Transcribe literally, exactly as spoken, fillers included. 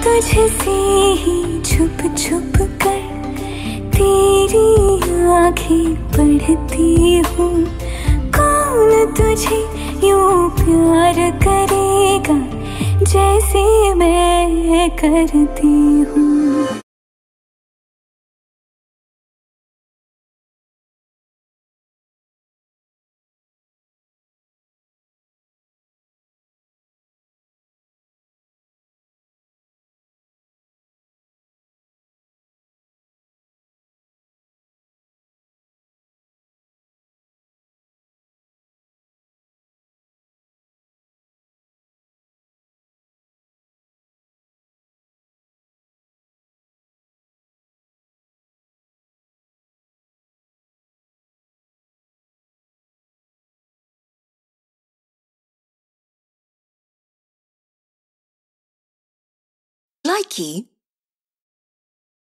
तुझसे ही छुप छुप कर तेरी आंखें पढ़ती हूँ। कौन तुझे यूं प्यार करेगा जैसे मैं करती हूँ। Likey